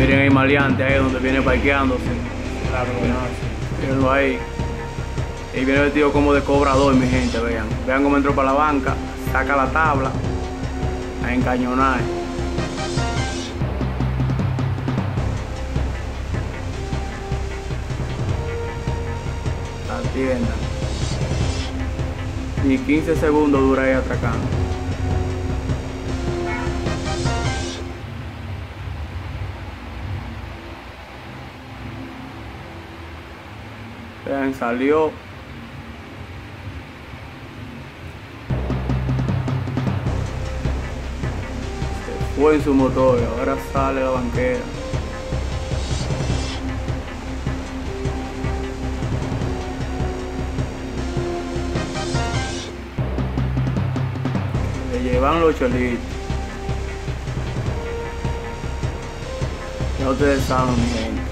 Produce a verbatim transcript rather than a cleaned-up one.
Miren ahí maleante, ahí donde viene parqueándose. Claro, no. Mírenlo ahí. Y viene vestido como de cobrador, mi gente, vean. Vean cómo entró para la banca, saca la tabla a encañonar. La tienda. Y quince segundos dura ahí atracando. Vean, salió. Se fue en su motor y ahora sale la banquera. Le llevan los cholitos. Ya ustedes saben, mi gente.